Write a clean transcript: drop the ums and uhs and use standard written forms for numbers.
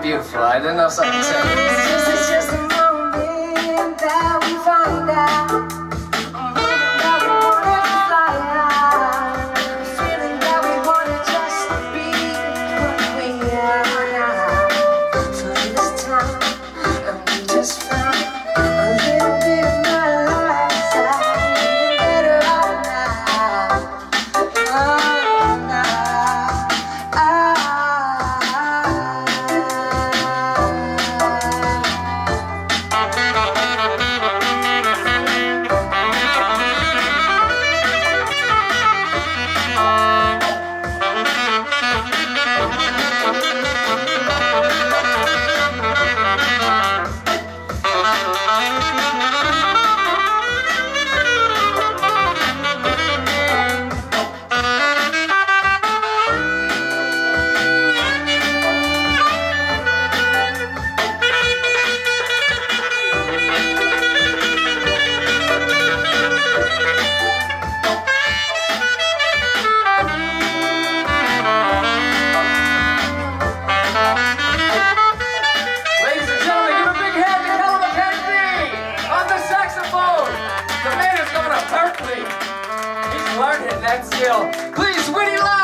beautiful. I didn't know something to say. It's just a moment that we find out. A moment that we wanna fly out. A feeling that we wanna just be what we are now. For this time, and we just found a little bit of my lifestyle. Even better out now. Ladies and gentlemen, give a big hand to Callum McKenzie on the saxophone. The man is going to Berkeley. He's learning that skill. Please, Winnie live.